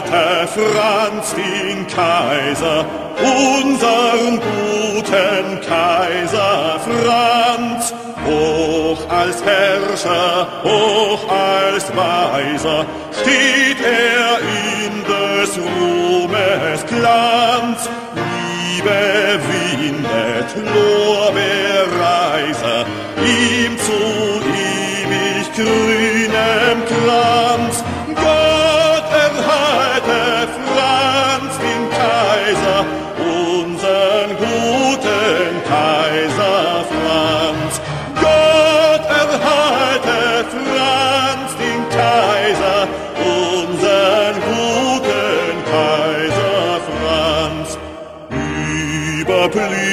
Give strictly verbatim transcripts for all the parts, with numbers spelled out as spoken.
erhalte Franz den Kaiser, unseren guten Kaiser Franz. Hoch als Herrscher, hoch als Weiser, steht er in des Ruhmes Glanz. Liebe windet Lorbeerreiser, ihm zu ewig grünem Glanz. Gott erhalte Franz den Kaiser, unseren guten Kaiser Franz. Gott erhalte Franz den Kaiser, unseren guten Kaiser Franz. Über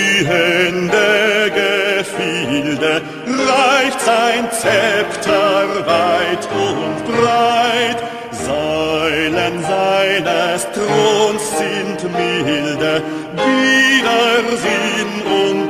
blühende Gefilde reicht sein Zepter weit und breit. Säulen seines Throns sind milde, Widersinn und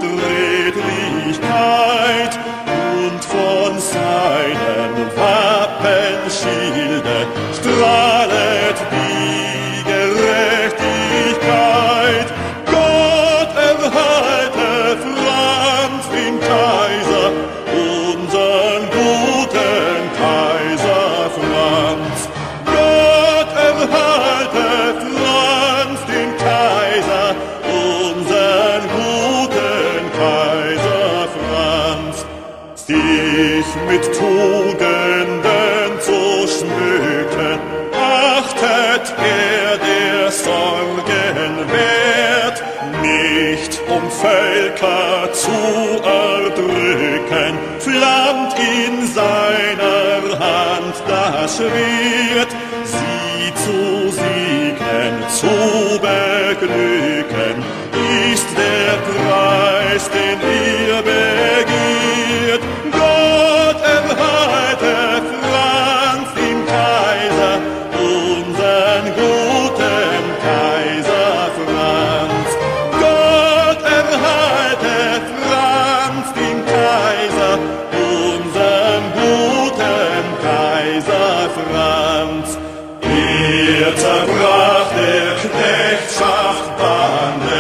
Redlichkeit. Und von seinem Wappenschilde strahlet die Gerechtigkeit. Gott erhalte Franz den Kaiser, unseren guten Kaiser Franz. Gott erhalte Franz den Kaiser, unseren guten Kaiser Franz. Sich mit Tugenden zu schmücken, achtet er der Sorgen wert, nicht um Völker zu erdrücken, flammt in seiner Hand das Schwert, sie zu segnen, zu beglücken, ist der Preis, den ihr begehrt. Gott erhalte Franz den Kaiser, unseren guten Kaiser Franz. Gott erhalte Franz den Kaiser, unseren guten Kaiser Franz. Er zerbrach der Knechtschaft Bande,